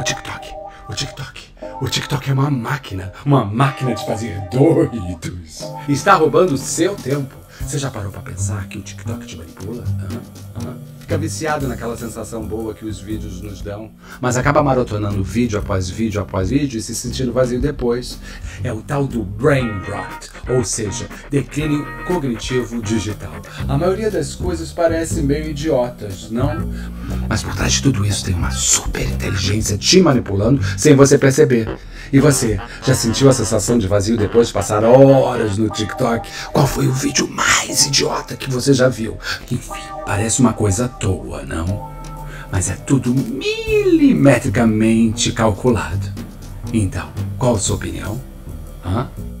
O TikTok. O TikTok. O TikTok é uma máquina de fazer doidos. Está roubando o seu tempo. Você já parou pra pensar que o TikTok te manipula? Fica viciado naquela sensação boa que os vídeos nos dão, mas acaba maratonando vídeo após vídeo após vídeo e se sentindo vazio depois. É o tal do brain rot, ou seja, declínio cognitivo digital. A maioria das coisas parece meio idiotas, não? Mas por trás de tudo isso tem uma super inteligência te manipulando sem você perceber. E você, já sentiu a sensação de vazio depois de passar horas no TikTok? Qual foi o vídeo mais idiota que você já viu? Enfim, parece uma coisa à toa, não? Mas é tudo milimetricamente calculado. Então, qual a sua opinião?